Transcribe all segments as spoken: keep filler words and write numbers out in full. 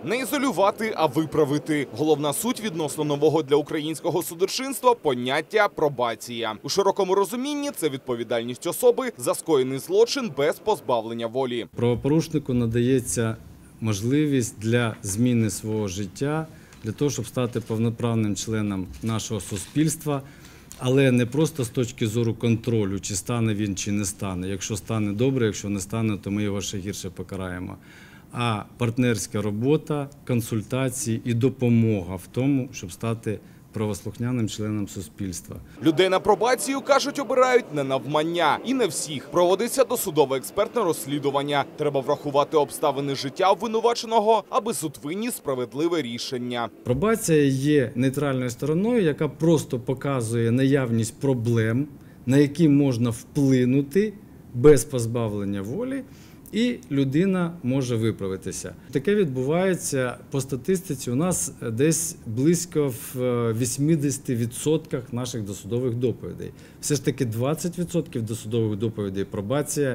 Не ізолювати, а виправити. Головна суть відносно нового для українського судочинства – поняття пробація. У широкому розумінні це відповідальність особи за скоєний злочин без позбавлення волі. Правопорушнику надається можливість для зміни свого життя, для того, щоб стати повноправним членом нашого суспільства, але не просто з точки зору контролю, чи стане він, чи не стане. Якщо стане – добре, якщо не стане, то ми його ще гірше покараємо. А партнерська робота, консультації і допомога в тому, щоб стати правослухняним членом суспільства. Людей на пробацію, кажуть, обирають не навмання. І не всіх. Проводиться досудове експертне розслідування. Треба врахувати обставини життя обвинуваченого, аби суд виніс справедливе рішення. Пробація є нейтральною стороною, яка просто показує наявність проблем, на які можна вплинути без позбавлення волі, і людина може виправитися. Таке відбувається по статистиці у нас десь близько в вісімдесяти відсотках наших досудових доповідей. Все ж таки двадцять відсотків досудових доповідей пробація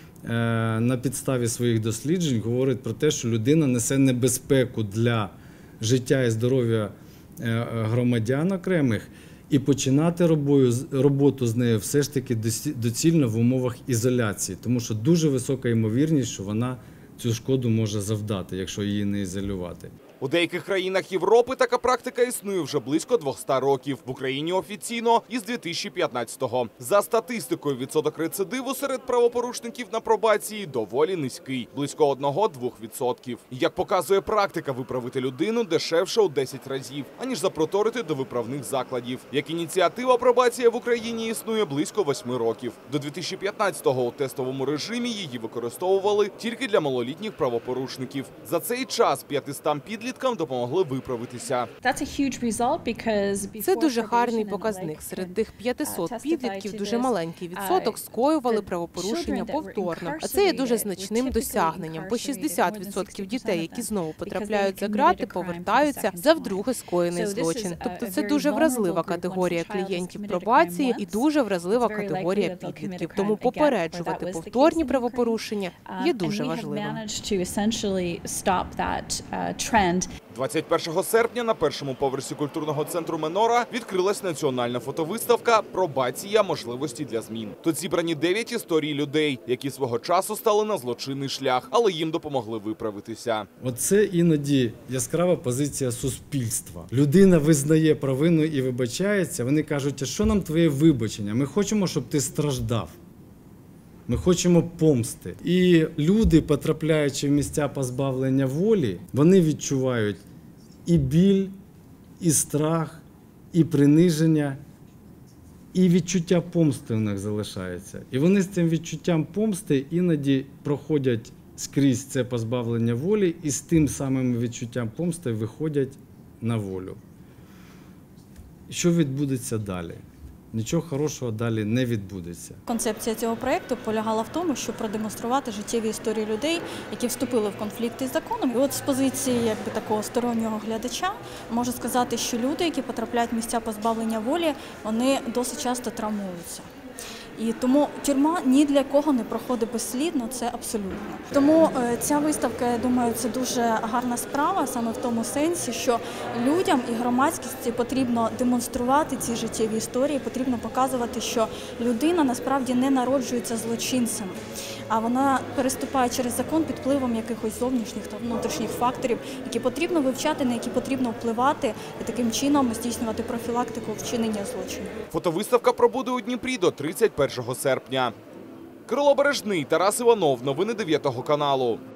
на підставі своїх досліджень говорить про те, що людина несе небезпеку для життя і здоров'я громадян окремих, і починати роботу з нею все ж таки доцільно в умовах ізоляції, тому що дуже висока ймовірність, що вона цю шкоду може завдати, якщо її не ізолювати. У деяких країнах Європи така практика існує вже близько двохсот років. В Україні офіційно із дві тисячі п'ятнадцятого. За статистикою, відсоток рецидиву серед правопорушників на пробації доволі низький – близько одного-двох відсотків. Як показує практика, виправити людину дешевше у десять разів, аніж запроторити до виправних закладів. Як ініціатива, пробація в Україні існує близько восьми років. До дві тисячі п'ятнадцятого у тестовому режимі її використовували тільки для малолітніх правопорушників. За цей час п'ятистам підліткам допомогли виправитися. Це дуже гарний показник. Серед тих п'ятисот підлітків дуже маленький відсоток скоювали правопорушення повторно. А це є дуже значним досягненням. По шістдесят відсотків дітей, які знову потрапляють за ґрати, повертаються за вдруге скоєний злочин. Тобто це дуже вразлива категорія клієнтів пробації і дуже вразлива категорія підлітків. Тому попереджувати повторні правопорушення є дуже важливим. двадцять першого серпня на першому поверсі культурного центру «Менора» відкрилась національна фотовиставка «Пробація. Можливості для змін». Тут зібрані дев'ять історій людей, які свого часу стали на злочинний шлях, але їм допомогли виправитися. Оце іноді яскрава позиція суспільства. Людина визнає провину і вибачається. Вони кажуть, а що нам твоє вибачення? Ми хочемо, щоб ти страждав. Ми хочемо помсти. І люди, потрапляючи в місця позбавлення волі, вони відчувають і біль, і страх, і приниження, і відчуття помсти в них залишається. І вони з цим відчуттям помсти іноді проходять скрізь це позбавлення волі і з тим самим відчуттям помсти виходять на волю. Що відбудеться далі? Нічого хорошого далі не відбудеться. Концепція цього проєкту полягала в тому, щоб продемонструвати життєві історії людей, які вступили в конфлікт із законом. І от з позиції якби, такого стороннього глядача можу сказати, що люди, які потрапляють в місця позбавлення волі, вони досить часто травмуються. І тому тюрма ні для кого не проходить безслідно, це абсолютно. Тому ця виставка, я думаю, це дуже гарна справа, саме в тому сенсі, що людям і громадськості потрібно демонструвати ці життєві історії, потрібно показувати, що людина насправді не народжується злочинцем, а вона переступає через закон під впливом якихось зовнішніх та внутрішніх факторів, які потрібно вивчати, на які потрібно впливати і таким чином здійснювати профілактику вчинення злочину. Фотовиставка пробуде у Дніпрі до тридцять першого серпня. Кирило Бережний, Тарас Іванов. Новини дев'ятого каналу.